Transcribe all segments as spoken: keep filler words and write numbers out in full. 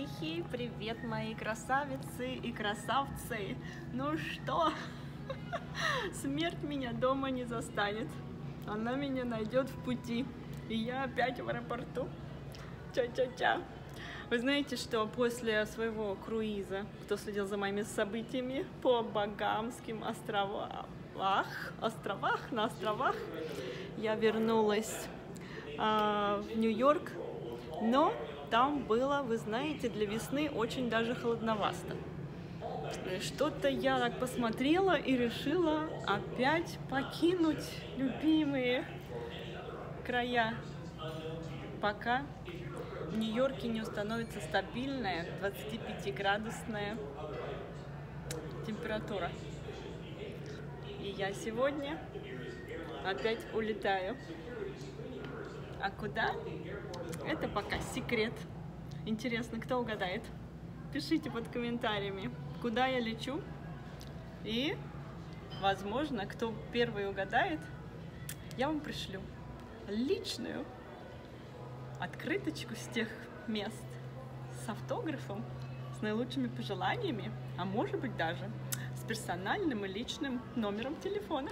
тихий, привет, мои красавицы и красавцы. Ну что, смерть меня дома не застанет. Она меня найдет в пути. И я опять в аэропорту. Ча-ча-ча. Вы знаете, что после своего круиза, кто следил за моими событиями по Багамским островам, островах, на островах, я вернулась э, в Нью-Йорк, но там было, вы знаете, для весны очень даже холодновато. Что-то я так посмотрела и решила опять покинуть любимые края, пока в Нью-Йорке не установится стабильная двадцатипятиградусная температура. И я сегодня опять улетаю. А куда? Это пока секрет. Интересно, кто угадает? Пишите под комментариями, куда я лечу. И, возможно, кто первый угадает, я вам пришлю личную открыточку с тех мест с автографом, с наилучшими пожеланиями, а может быть даже с персональным и личным номером телефона.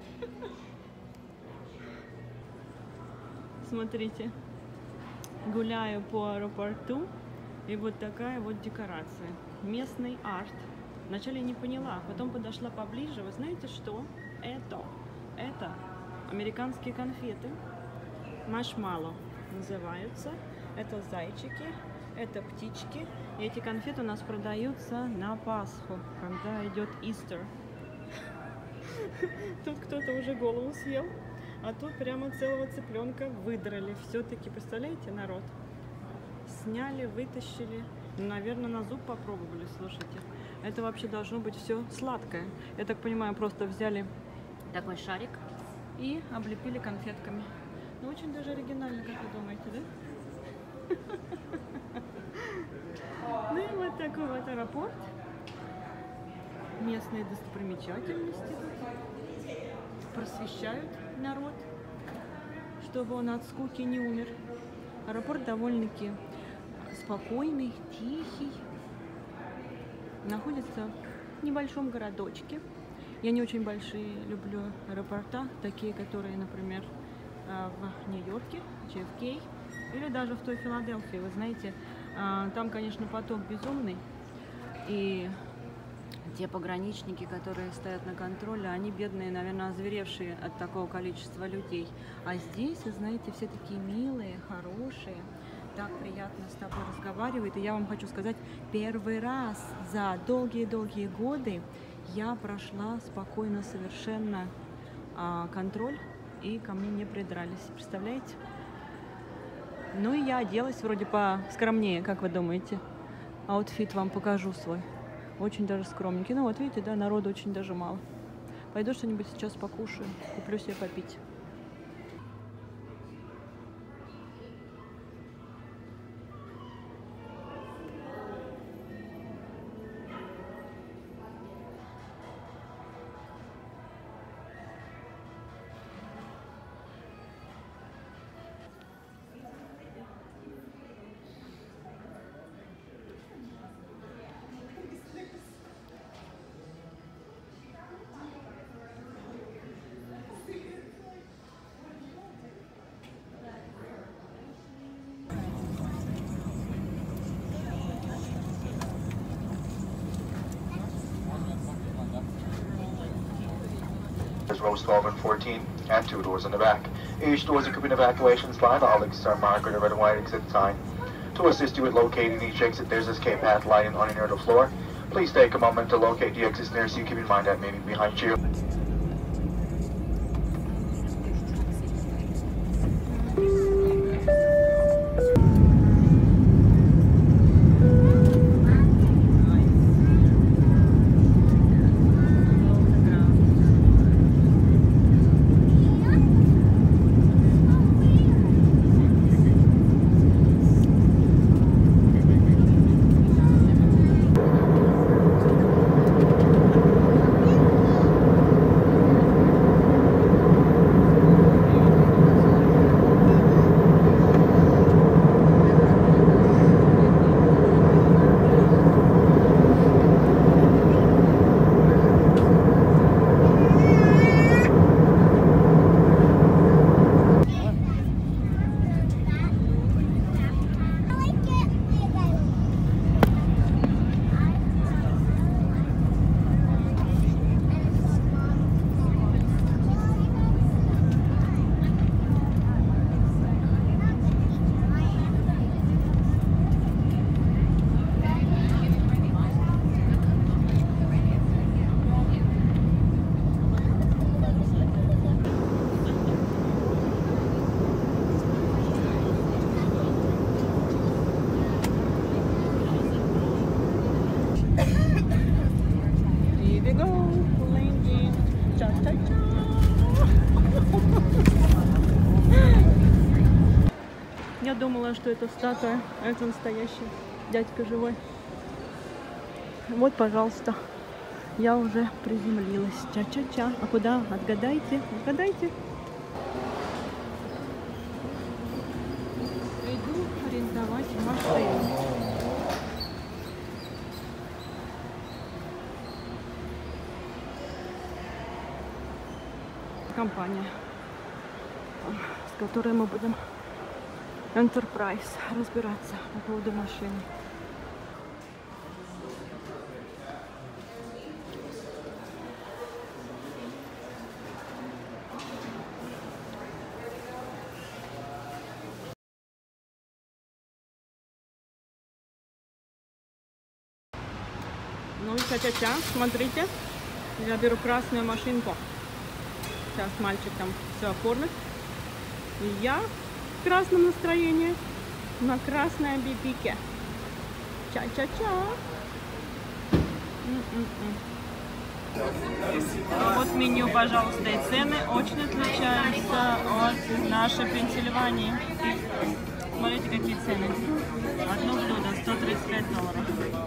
Смотрите, гуляю по аэропорту, и вот такая вот декорация. Местный арт. Вначале не поняла, потом подошла поближе. Вы знаете, что это? Это американские конфеты. Маршмеллоу называются. Это зайчики, это птички. И эти конфеты у нас продаются на Пасху, когда идет Истер. Тут кто-то уже голову съел. А тут прямо целого цыпленка выдрали. Все-таки, представляете, народ? Сняли, вытащили. Наверное, на зуб попробовали, слушайте. Это вообще должно быть все сладкое. Я так понимаю, просто взяли такой шарик и облепили конфетками. Ну, очень даже оригинально, как вы думаете, да? Ну и вот такой вот аэропорт. Местные достопримечательности просвещают народ, чтобы он от скуки не умер. Аэропорт довольно-таки спокойный, тихий. Находится в небольшом городочке. Я не очень большие люблю аэропорта, такие, которые, например, в Нью-Йорке, Джей эф Кей, или даже в той Филадельфии. Вы знаете, там, конечно, поток безумный, и те пограничники, которые стоят на контроле, они бедные, наверное, озверевшие от такого количества людей. А здесь, вы знаете, все такие милые, хорошие, так приятно с тобой разговаривают. И я вам хочу сказать, первый раз за долгие-долгие годы я прошла спокойно совершенно а, контроль, и ко мне не придрались. Представляете? Ну и я оделась вроде поскромнее, как вы думаете? Аутфит вам покажу свой. Очень даже скромненький. Ну вот видите, да, народу очень даже мало. Пойду что-нибудь сейчас покушаю, куплю себе попить. Rows twelve and fourteen, and two doors in the back. Each door is equipped with an evacuation slide. All exits are marked with a red and white exit sign. To assist you with locating each exit, there's escape path lighting on near the floor. Please take a moment to locate the exits nearest you. Keep in mind that maybe behind you. думала, что это статуя, а это настоящий дядька живой. Вот, пожалуйста, я уже приземлилась. Ча-ча-ча. А куда? Отгадайте, отгадайте. Иду арендовать машину. Компания, с которой мы будем Enterprise разбираться по поводу машины. Ну и ча-ча-ча, смотрите, я беру красную машинку. Сейчас мальчик там все оформит. И я в красном настроении на красной бибике. Ча-ча-ча. Вот меню, пожалуйста, и цены очень отличаются от нашей Пенсильвании. Смотрите, какие цены. Одно блюдо сто тридцать пять долларов.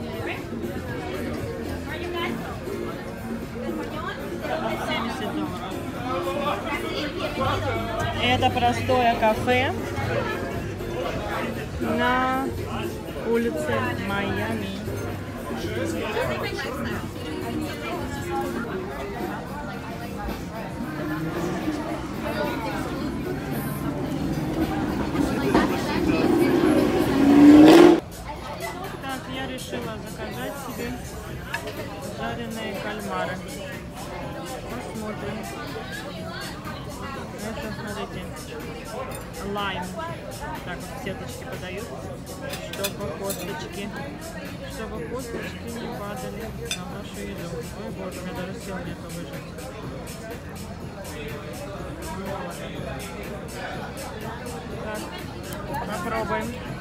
семьдесят долларов. Это простое кафе на улице Майами. Так, я решила заказать себе жареные кальмары. Посмотрим. Это, смотрите, лайм. Так вот в сеточке подают, чтобы косточки, чтобы косточки не падали на нашу еду. Ой, боже, у меня даже сил нету выжать. Так, попробуем.